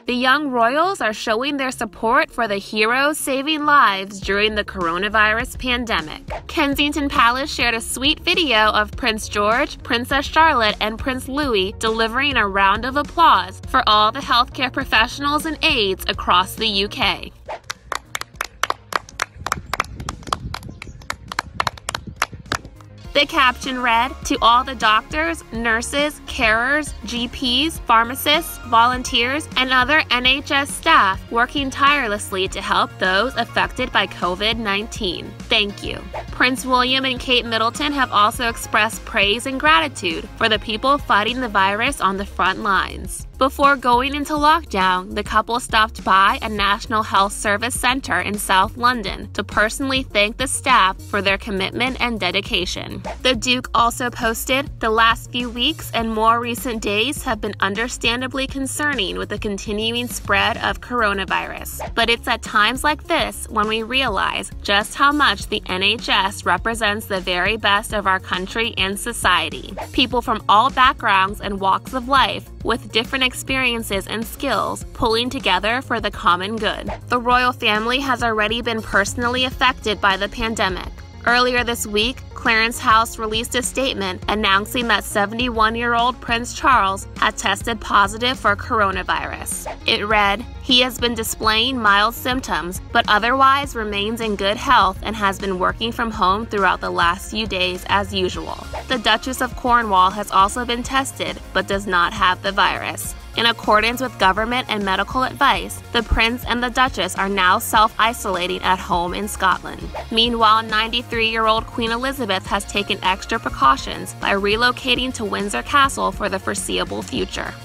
The young royals are showing their support for the heroes saving lives during the coronavirus pandemic. Kensington Palace shared a sweet video of Prince George, Princess Charlotte, and Prince Louis delivering a round of applause for all the healthcare professionals and aides across the UK. The caption read, "To all the doctors, nurses, carers, GPs, pharmacists, volunteers, and other NHS staff working tirelessly to help those affected by COVID-19. Thank you." Prince William and Kate Middleton have also expressed praise and gratitude for the people fighting the virus on the front lines. Before going into lockdown, the couple stopped by a National Health Service center in South London to personally thank the staff for their commitment and dedication. The Duke also posted, "The last few weeks and more recent days have been understandably concerning with the continuing spread of coronavirus. But it's at times like this when we realize just how much the NHS represents the very best of our country and society. People from all backgrounds and walks of life with different experiences and skills pulling together for the common good." The royal family has already been personally affected by the pandemic. Earlier this week, Clarence House released a statement announcing that 71-year-old Prince Charles had tested positive for coronavirus. It read, "He has been displaying mild symptoms, but otherwise remains in good health and has been working from home throughout the last few days as usual." The Duchess of Cornwall has also been tested, but does not have the virus. In accordance with government and medical advice, the Prince and the Duchess are now self-isolating at home in Scotland. Meanwhile, 93-year-old Queen Elizabeth has taken extra precautions by relocating to Windsor Castle for the foreseeable future.